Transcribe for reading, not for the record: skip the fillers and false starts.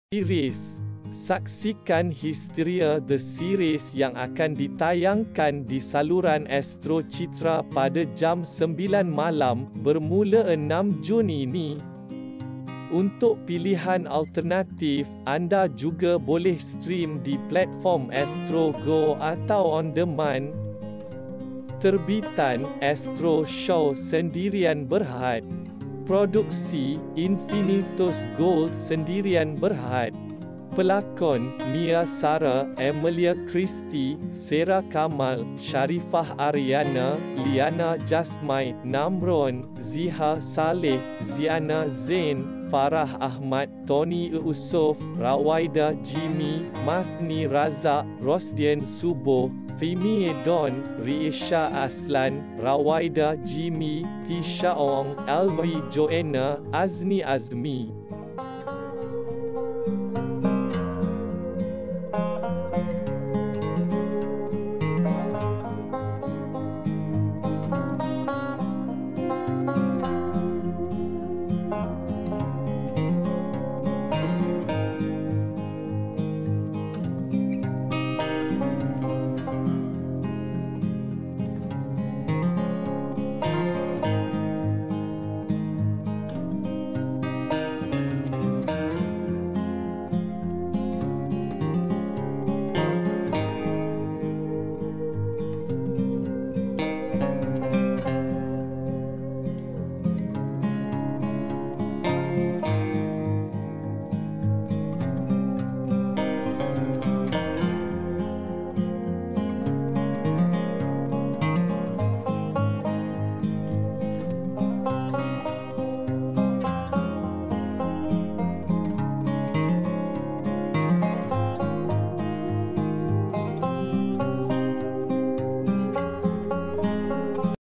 Series. Saksikan Histeria The Series yang akan ditayangkan di saluran Astro Citra pada jam 9 malam, bermula 6 Jun ini. Untuk pilihan alternatif, anda juga boleh stream di platform Astro GO atau on demand. Terbitan Astro Show Sendirian Berhad. Produksi Infinitus Gold Sendirian Berhad. Pelakon Mia Sara, Emilia Christie, Sarah Kamal, Sharifah Ariana, Liana Jasmine, Namron, Ziha Saleh, Ziana Zain, Farah Ahmad, Tony Usuf, Rawaida Jimmy, Mathni Razak, Rosdian Suboh, Femi Don, Riisha Aslan, Rawaida Jimmy, Tisha Ong, Alvi Joanna, Azni Azmi.